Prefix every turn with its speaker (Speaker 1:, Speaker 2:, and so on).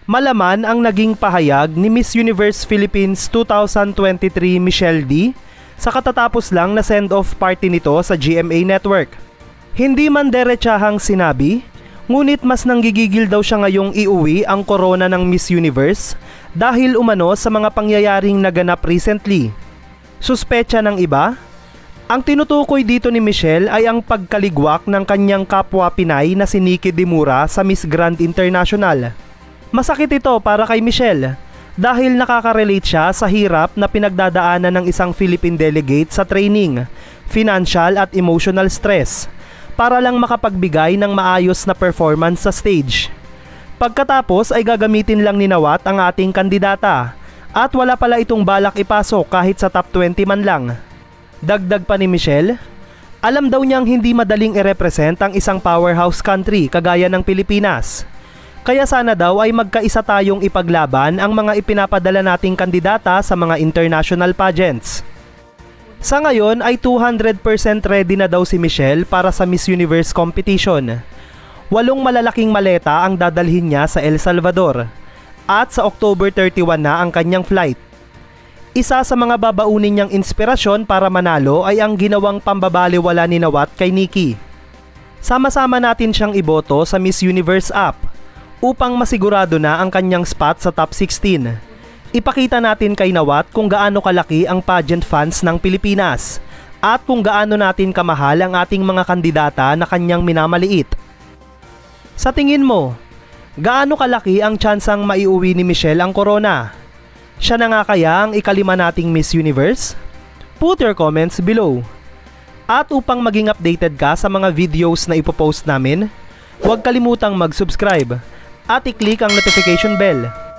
Speaker 1: Malaman ang naging pahayag ni Miss Universe Philippines 2023 Michelle D sa katatapos lang na send-off party nito sa GMA Network. Hindi man derechahang sinabi, ngunit mas nanggigigil daw siya ngayong iuwi ang corona ng Miss Universe dahil umano sa mga pangyayaring naganap recently. Suspecha ng iba? Ang tinutukoy dito ni Michelle ay ang pagkaligwak ng kanyang kapwa Pinay na si Nikki Dimura sa Miss Grand International. Masakit ito para kay Michelle dahil nakaka-relate siya sa hirap na pinagdadaanan ng isang Philippine delegate sa training, financial at emotional stress para lang makapagbigay ng maayos na performance sa stage. Pagkatapos ay gagamitin lang ni Nawat ang ating kandidata at wala pala itong balak ipasok kahit sa top 20 man lang. Dagdag pa ni Michelle, alam daw niyang hindi madaling i-represent ang isang powerhouse country kagaya ng Pilipinas. Kaya sana daw ay magkaisa tayong ipaglaban ang mga ipinapadala nating kandidata sa mga international pageants. Sa ngayon ay 200% ready na daw si Michelle para sa Miss Universe competition. 8 malalaking maleta ang dadalhin niya sa El Salvador at sa October 31 na ang kanyang flight. Isa sa mga babaunin niyang inspirasyon para manalo ay ang ginawang pambabaliwala ni Nawat kay Nikki. Sama-sama natin siyang iboto sa Miss Universe app upang masigurado na ang kanyang spot sa top 16. Ipakita natin kay Nawat kung gaano kalaki ang pageant fans ng Pilipinas at kung gaano natin kamahal ang ating mga kandidata na kanyang minamaliit. Sa tingin mo, gaano kalaki ang tsansang maiuwi ni Michelle ang corona? Siya na nga kaya ang ika-5 nating Miss Universe? Put your comments below. At upang maging updated ka sa mga videos na ipopost namin, huwag kalimutang mag-subscribe at i-click ang notification bell